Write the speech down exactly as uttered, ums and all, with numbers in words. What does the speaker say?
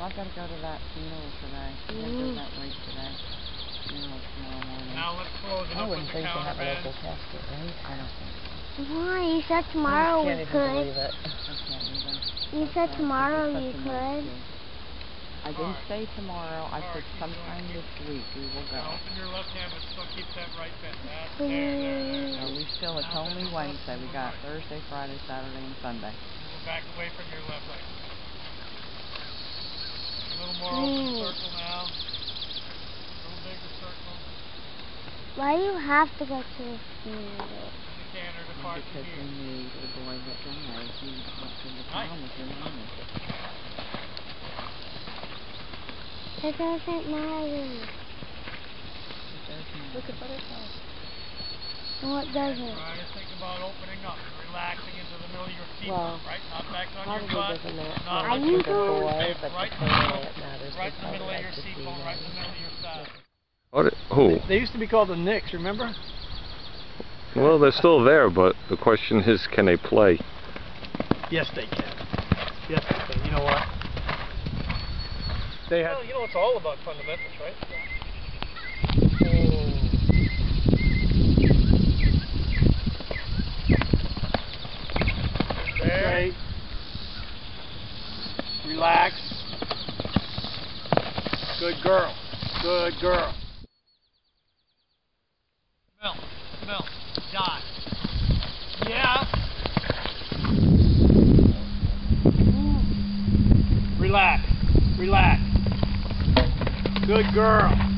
I've got to go to that funeral today. I've got to go to that wake today. Funeral tomorrow morning. Now let's close it I up with wouldn't the think to have a counterbalance. local casket, right? I don't think so. Why? You said tomorrow I we just can't could. even believe it. I can't either. You That's said right. tomorrow It's you such a could. nice day. I didn't Alright. say tomorrow. I Alright, said keep sometime going. this week we will go. Now open your left hand, but still keep that right bent. That's there, there, there. No, we still, it's Now only bend your left, Wednesday. We move got right. Thursday, Friday, Saturday, and Sunday. Move back away from your left leg. A little more Mm. open circle now. A little bigger circle. Why do you have to go to the funeral? And the canter to part Because here. we need the boy that died. He went to the town with your mom. It doesn't matter. Look at butterflies. No, it doesn't. Try to think about opening up and relaxing into the middle of your seat, Well, right? Not back on probably your butt. doesn't matter. Not I on use your them. boy, but right the in the family middle, it matters. right in the They middle of probably your like to seat see bone, right in that. the middle of your side. What? Who? They, they used to be called the Knicks, remember? Well, they're still there, but the question is, can they play? Yes, they can. Yes, they can. You know what? They have. Well, you know it's all about fundamentals, right? Oh. There. Relax. Good girl. Good girl. Mel. Mel. Die. Yeah. Relax. Relax. Good girl.